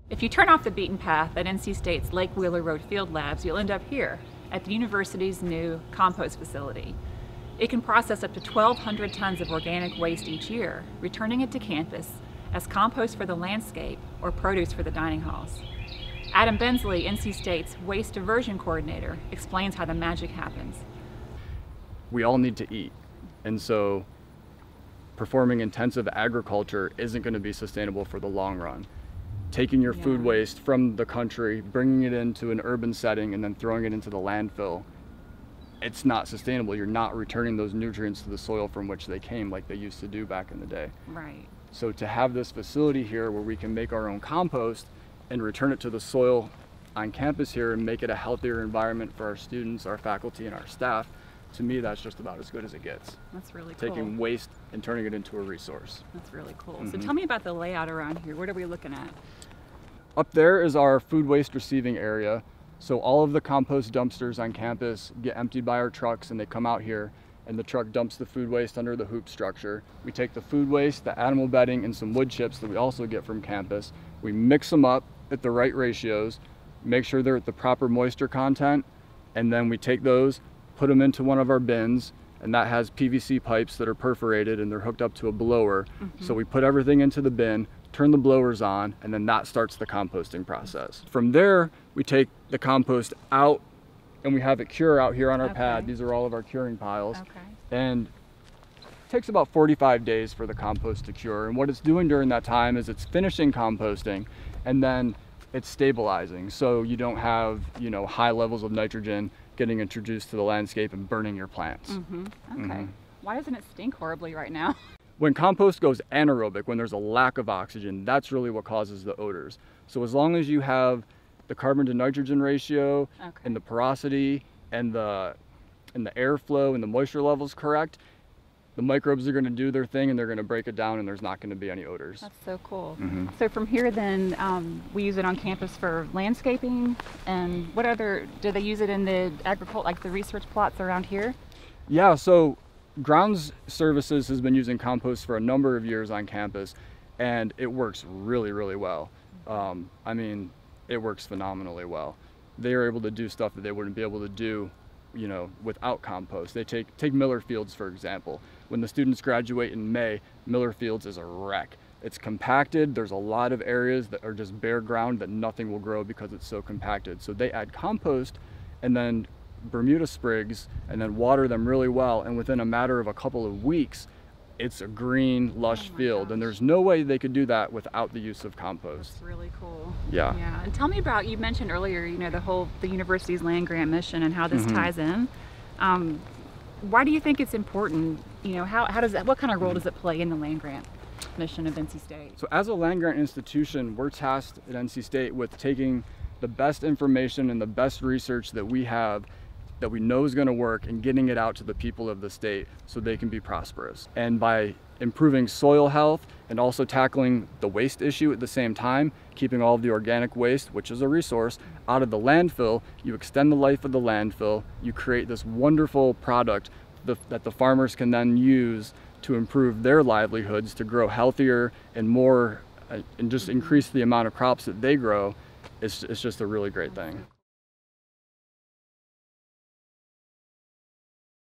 If you turn off the beaten path at NC State's Lake Wheeler Road Field Labs, you'll end up here at the university's new compost facility. It can process up to 1,200 tons of organic waste each year, returning it to campus as compost for the landscape or produce for the dining halls. Adam Bensley, NC State's Waste Diversion Coordinator, explains how the magic happens. We all need to eat, and so performing intensive agriculture isn't going to be sustainable for the long run. Taking your food waste from the country, bringing it into an urban setting, and then throwing it into the landfill, it's not sustainable. You're not returning those nutrients to the soil from which they came like they used to do back in the day. Right. So to have this facility here where we can make our own compost and return it to the soil on campus here and make it a healthier environment for our students, our faculty, and our staff, to me, that's just about as good as it gets. That's really cool. Taking waste and turning it into a resource. That's really cool. So tell me about the layout around here. What are we looking at? Up there is our food waste receiving area. So all of the compost dumpsters on campus get emptied by our trucks, and they come out here, and the truck dumps the food waste under the hoop structure. We take the food waste, the animal bedding, and some wood chips that we also get from campus. We mix them up at the right ratios, make sure they're at the proper moisture content, and then we take those, put them into one of our bins, and that has PVC pipes that are perforated and they're hooked up to a blower. So we put everything into the bin, turn the blowers on, and then that starts the composting process. From there, we take the compost out and we have it cure out here on our pad. These are all of our curing piles. And it takes about 45 days for the compost to cure. And what it's doing during that time is it's finishing composting and then it's stabilizing. So you don't have, high levels of nitrogen getting introduced to the landscape and burning your plants. Why doesn't it stink horribly right now? When compost goes anaerobic, when there's a lack of oxygen, that's really what causes the odors. So as long as you have the carbon to nitrogen ratio and the porosity and the airflow and the moisture levels correct, the microbes are going to do their thing and they're going to break it down and there's not going to be any odors. That's so cool. So from here then, we use it on campus for landscaping, and what other, do they use it in the agriculture, like the research plots around here? Yeah, so Grounds Services has been using compost for a number of years on campus, and it works really, really well. I mean, it works phenomenally well. They are able to do stuff that they wouldn't be able to do, without compost. They take Miller Fields, for example. When the students graduate in May, Miller Fields is a wreck. It's compacted. There's a lot of areas that are just bare ground that nothing will grow because it's so compacted. So they add compost and then Bermuda sprigs and then water them really well, and within a matter of a couple of weeks it's a green lush field. And there's no way they could do that without the use of compost. That's really cool. Yeah. And tell me about, you mentioned earlier, the university's land grant mission and how this ties in. Why do you think it's important? How does that, what kind of role does it play in the land grant mission of NC State? So as a land grant institution, we're tasked at NC State with taking the best information and the best research that we have that we know is going to work and getting it out to the people of the state so they can be prosperous. And by improving soil health and also tackling the waste issue at the same time, keeping all of the organic waste, which is a resource, out of the landfill, you extend the life of the landfill, you create this wonderful product that the farmers can then use to improve their livelihoods, to grow healthier and more, and just increase the amount of crops that they grow. It's just a really great thing.